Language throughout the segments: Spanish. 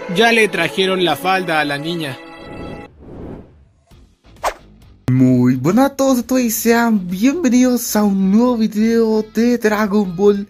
Ya le trajeron la falda a la niña. Muy buenas a todos y sean bienvenidos a un nuevo video de Dragon Ball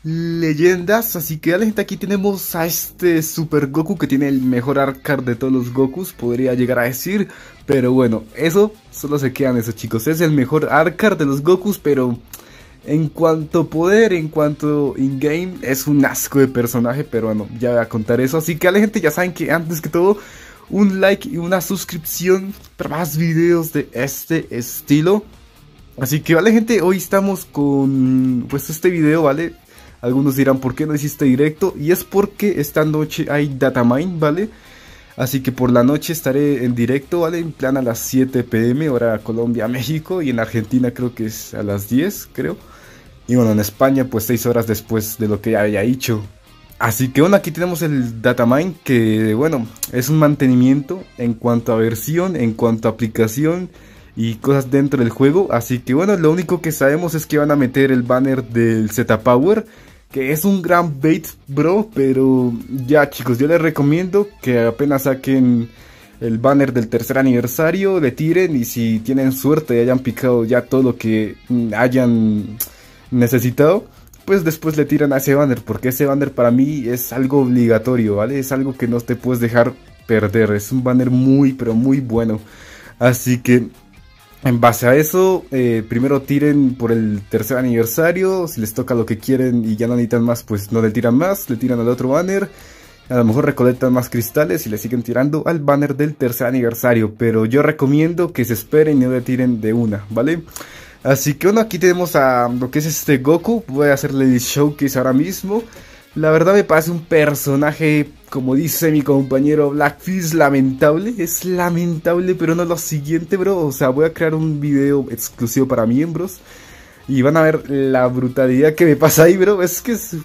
Leyendas. Así que dale gente, aquí tenemos a este Super Goku que tiene el mejor arcade de todos los Gokus, podría llegar a decir. Pero bueno, eso solo se quedan esos chicos, es el mejor arcade de los Gokus, pero en cuanto a poder, en cuanto in-game, es un asco de personaje. Pero bueno, ya voy a contar eso. Así que dale gente, ya saben que antes que todo, un like y una suscripción para más videos de este estilo. Así que vale gente, hoy estamos con pues este video, vale. Algunos dirán por qué no hiciste directo, y es porque esta noche hay datamine, vale. Así que por la noche estaré en directo, vale, en plan a las 7 p.m. hora Colombia, México, y en Argentina creo que es a las 10, creo. Y bueno, en España pues 6 horas después de lo que ya había dicho. Así que bueno, aquí tenemos el datamine, que bueno, es un mantenimiento en cuanto a versión, en cuanto a aplicación y cosas dentro del juego. Así que bueno, lo único que sabemos es que van a meter el banner del Z Power, que es un gran bait, bro. Pero ya chicos, yo les recomiendo que apenas saquen el banner del tercer aniversario, le tiren, y si tienen suerte y hayan picado ya todo lo que hayan necesitado, pues después le tiran a ese banner, porque ese banner para mí es algo obligatorio, ¿vale? Es algo que no te puedes dejar perder, es un banner muy, pero muy bueno. Así que en base a eso, primero tiren por el tercer aniversario, si les toca lo que quieren y ya no necesitan más, pues no le tiran más, le tiran al otro banner. A lo mejor recolectan más cristales y le siguen tirando al banner del tercer aniversario, pero yo recomiendo que se esperen y no le tiren de una, ¿vale? Así que bueno, aquí tenemos a lo que es este Goku. Voy a hacerle el showcase ahora mismo. La verdad me parece un personaje, como dice mi compañero Blackfish, lamentable. Es lamentable, pero no lo siguiente, bro. O sea, voy a crear un video exclusivo para miembros y van a ver la brutalidad que me pasa ahí, bro. Es que es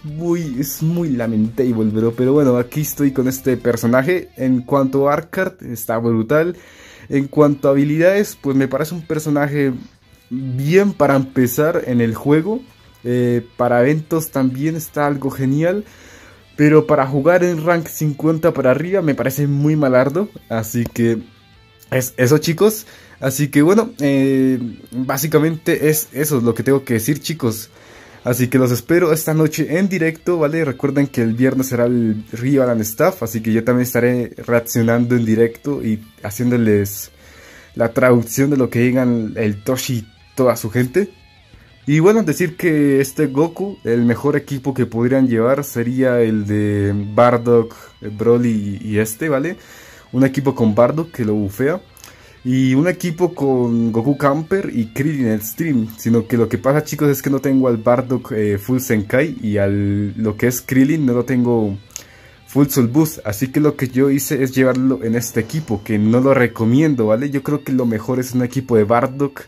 muy lamentable, bro. Pero bueno, aquí estoy con este personaje. En cuanto a arcade, está brutal. En cuanto a habilidades, pues me parece un personaje bien para empezar en el juego. Para eventos también está algo genial, pero para jugar en rank 50 para arriba me parece muy malardo. Así que es eso, chicos. Así que bueno, básicamente es eso lo que tengo que decir, chicos. Así que los espero esta noche en directo, ¿vale? Recuerden que el viernes será el Rival and Staff, así que yo también estaré reaccionando en directo y haciéndoles la traducción de lo que digan el Toshi y toda su gente. Y bueno, decir que este Goku, el mejor equipo que podrían llevar sería el de Bardock, Broly y este, ¿vale? Un equipo con Bardock que lo bufea, y un equipo con Goku Camper y Krillin Extreme. Sino que lo que pasa, chicos, es que no tengo al Bardock Full Senkai, y al lo que es Krillin no lo tengo Full Soul Boost. Así que lo que yo hice es llevarlo en este equipo, que no lo recomiendo, ¿vale? Yo creo que lo mejor es un equipo de Bardock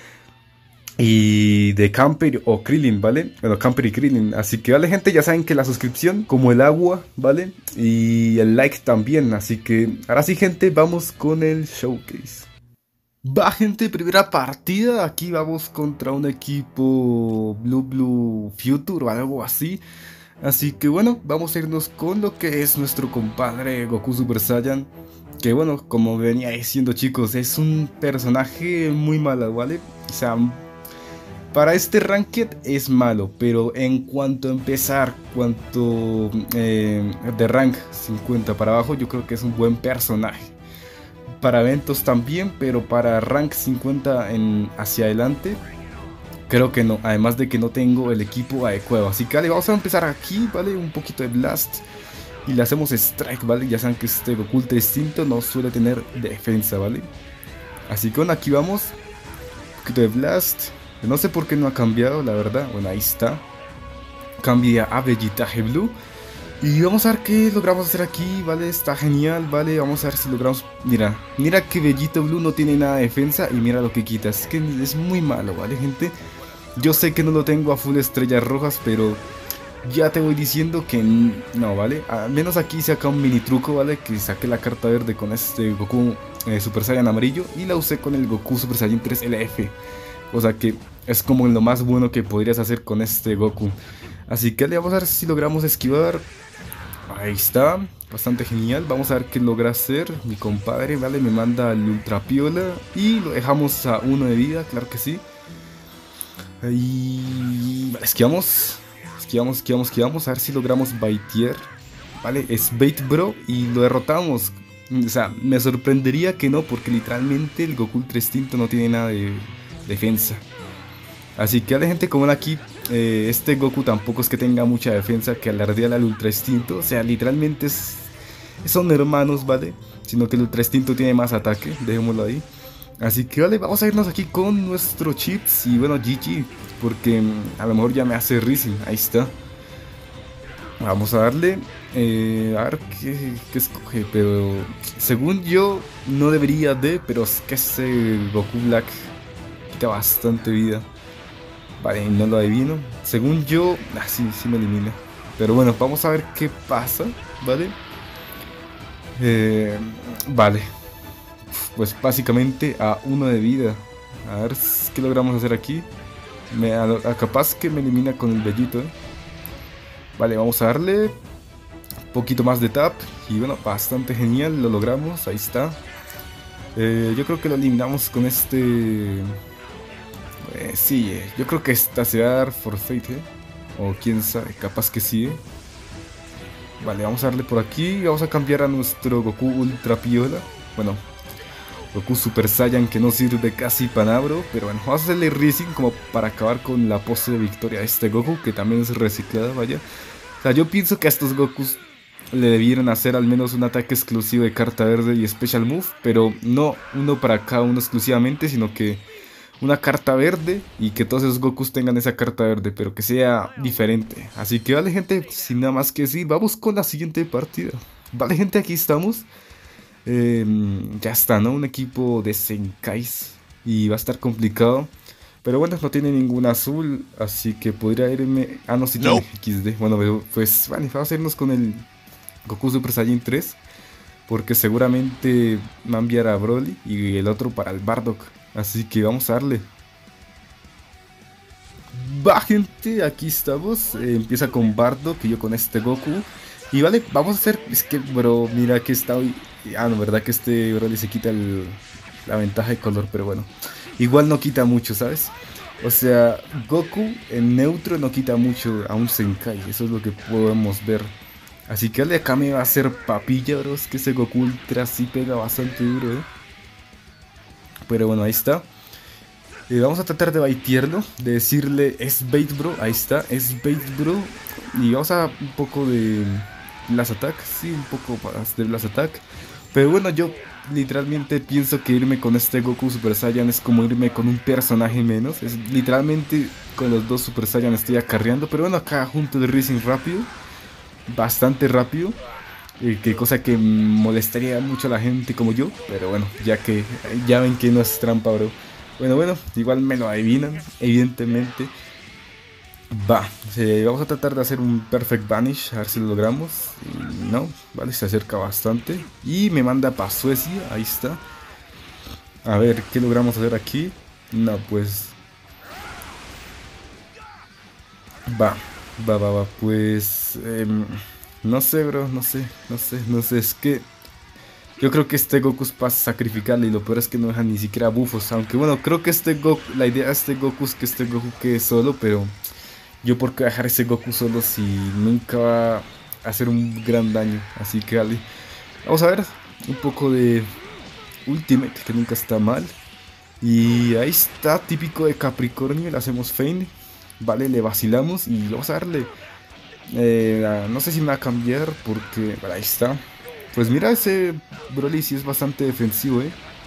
y de Camper o Krillin, ¿vale? Bueno, Camper y Krillin. Así que vale gente, ya saben que la suscripción como el agua, ¿vale? Y el like también. Así que ahora sí gente, vamos con el showcase. Va gente, primera partida. Aquí vamos contra un equipo Blue Future o algo así. Así que bueno, vamos a irnos con lo que es nuestro compadre Goku Super Saiyan. Que bueno, como venía diciendo, chicos, es un personaje muy malo, ¿vale? O sea, para este ranked es malo, pero en cuanto a empezar, de rank 50 para abajo, yo creo que es un buen personaje. Para eventos también, pero para rank 50 hacia adelante, creo que no. Además de que no tengo el equipo adecuado. Así que vale, vamos a empezar aquí, ¿vale? Un poquito de Blast y le hacemos Strike, ¿vale? Ya saben que este Goku Ultra Instinto no suele tener defensa, ¿vale? Así que bueno, aquí vamos. Un poquito de Blast. No sé por qué no ha cambiado, la verdad. Bueno, ahí está. Cambia a Vegeta Blue. Y vamos a ver qué logramos hacer aquí, ¿vale? Está genial, ¿vale? Vamos a ver si logramos... Mira que Vegeta Blue no tiene nada de defensa y mira lo que quita. Es que es muy malo, ¿vale, gente? Yo sé que no lo tengo a full estrellas rojas, pero ya te voy diciendo que no, ¿vale? Al menos aquí se acá un mini truco, ¿vale? Que saqué la carta verde con este Goku Super Saiyan amarillo y la usé con el Goku Super Saiyan 3 LF. O sea que es como lo más bueno que podrías hacer con este Goku. Así que le vamos a ver si logramos esquivar. Ahí está. bastante genial. Vamos a ver qué logra hacer mi compadre, ¿vale? Me manda el Ultra Piola y lo dejamos a 1 de vida, claro que sí. Y vale, esquivamos, a ver si logramos baitear. Vale, es bait bro y lo derrotamos. O sea, me sorprendería que no, porque literalmente el Goku Ultra Instinto no tiene nada de defensa. Así que vale, gente, como ven aquí, este Goku tampoco es que tenga mucha defensa, que alardea al Ultra Instinto. O sea, literalmente son hermanos, ¿vale? Sino que el Ultra Instinto tiene más ataque, dejémoslo ahí. Así que vale, vamos a irnos aquí con nuestro chips y bueno, GG, porque a lo mejor ya me hace Rising, ahí está. Vamos a darle, a ver qué escoge, pero según yo no debería de, pero es que ese Goku Black quita bastante vida. Vale, no lo adivino. Según yo, sí me elimina. Pero bueno, vamos a ver qué pasa, ¿vale? Vale. Pues básicamente a 1 de vida. A ver qué logramos hacer aquí. Capaz que me elimina con el Bellito, Vale, vamos a darle un poquito más de tap. Y bueno, bastante genial, lo logramos, ahí está. Yo creo que lo eliminamos con este... sí, yo creo que esta se va a dar forfeit, o quién sabe, capaz que sí, Vale, vamos a darle por aquí. Vamos a cambiar a nuestro Goku Ultra Piola. Bueno, Goku Super Saiyan, que no sirve casi para bro. Pero bueno, vamos a hacerle Rising como para acabar con la pose de victoria a este Goku, que también es reciclada, vaya. O sea, yo pienso que a estos Gokus le debieron hacer al menos un ataque exclusivo de carta verde y Special Move. Pero no uno para cada uno exclusivamente, sino que una carta verde y que todos esos Gokus tengan esa carta verde, pero que sea diferente. Así que vale, gente, sin nada más que decir, vamos con la siguiente partida. Vale, gente, aquí estamos. Ya está, ¿no? Un equipo de Zenkais y va a estar complicado. Pero bueno, no tiene ningún azul, así que podría irme... Ah, no, sí tiene XD. Bueno, pues vale, vamos a irnos con el Goku Super Saiyan 3, porque seguramente va a enviar a Broly y el otro para el Bardock. Así que vamos a darle. Va, gente, aquí estamos. Empieza con Bardock y yo con este Goku. Y vale, vamos a hacer... Es que, bro, mira que está hoy... Ah, no, verdad que este Broly se quita la ventaja de color, pero bueno. Igual no quita mucho, ¿sabes? O sea, Goku en neutro no quita mucho a un Zenkai. Eso es lo que podemos ver. Así que vale, acá me va a hacer papilla, bro. Es que ese Goku Ultra sí pega bastante duro, Pero bueno, ahí está. Vamos a tratar de baitearlo, de decirle es bait bro, ahí está, es bait bro. Y vamos a un poco de Blast Attack, sí, un poco más de Blast Attack. Pero bueno, yo literalmente pienso que irme con este Goku Super Saiyan es como irme con un personaje menos. Es literalmente con los dos Super Saiyan estoy acarreando. Pero bueno, acá junto el Rising rápido, bastante rápido. Que cosa que molestaría mucho a la gente como yo. Pero bueno, ya ven que no es trampa, bro. Bueno, igual me lo adivinan, evidentemente. Vamos a tratar de hacer un Perfect Vanish, a ver si lo logramos. Y no, vale, se acerca bastante. Y me manda para Suecia, ahí está. A ver, ¿qué logramos hacer aquí? No, pues... Pues... no sé, bro, no sé, es que... Yo creo que este Goku es para sacrificarle y lo peor es que no deja ni siquiera bufos. Aunque bueno, creo que la idea de este Goku es que este Goku quede solo, pero... Yo por qué dejar ese Goku solo si nunca va a hacer un gran daño. Así que vale. Vamos a ver un poco de Ultimate, que nunca está mal. Y ahí está, típico de Capricornio, le hacemos feint. Vale, le vacilamos y vamos a darle. No sé si me va a cambiar porque... Vale, ahí está. Pues mira, ese Broly sí es bastante defensivo,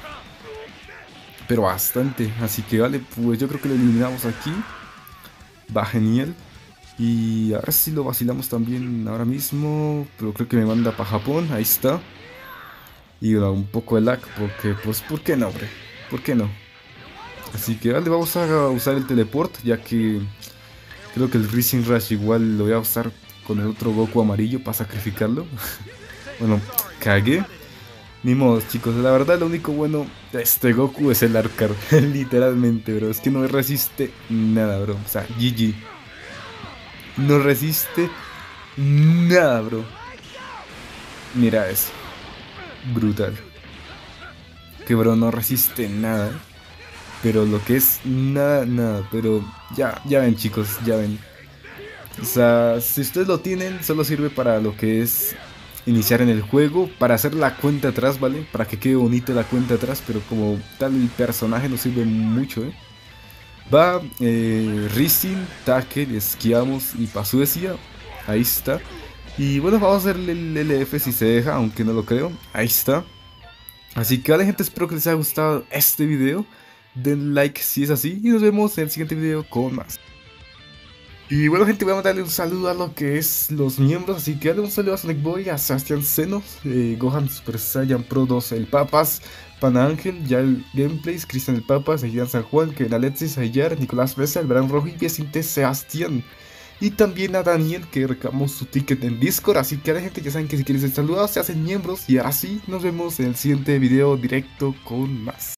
pero bastante. Así que vale, pues yo creo que lo eliminamos aquí. Va genial. Y a ver si lo vacilamos también ahora mismo. Pero creo que me manda para Japón. Ahí está. Y bueno, un poco de lag. Porque, pues, ¿por qué no, hombre? ¿Por qué no? Así que vale, vamos a usar el teleport. Ya que creo que el Rising Rush igual lo voy a usar con el otro Goku amarillo para sacrificarlo. Bueno, cagué. Ni modo, chicos, la verdad lo único bueno de este Goku es el Arcar. Literalmente, bro, es que no resiste nada, bro. O sea, GG. No resiste nada, bro. Mira eso. Brutal. Que bro no resiste nada. Pero lo que es nada, nada. Pero ya ven chicos, ya ven. O sea, si ustedes lo tienen, solo sirve para lo que es iniciar en el juego, para hacer la cuenta atrás, ¿vale? Para que quede bonita la cuenta atrás, pero como tal el personaje no sirve mucho, ¿eh? Va, Rising, Tackle, esquiamos y pa' Suecia. Ahí está. Y bueno, vamos a hacerle el LF si se deja, aunque no lo creo. Ahí está. Así que vale gente, espero que les haya gustado este video. Den like si es así y nos vemos en el siguiente video con más. Y bueno gente, voy a mandarle un saludo a lo que es los miembros, así que dale un saludo a Sonic Boy, a Sebastián Senos, Gohan Super Saiyan Pro 2 el Papas, Pana Ángel, Yal Gameplays, Cristian el Papas, Ejidan San Juan, Kevin Alexis, Ayar, Nicolás Mesa, el Verán Rojo y Vicente Sebastián. Y también a Daniel que reclamó su ticket en Discord, así que la gente ya saben que si quieren ser saludados se hacen miembros. Y ahora sí, nos vemos en el siguiente video directo con más.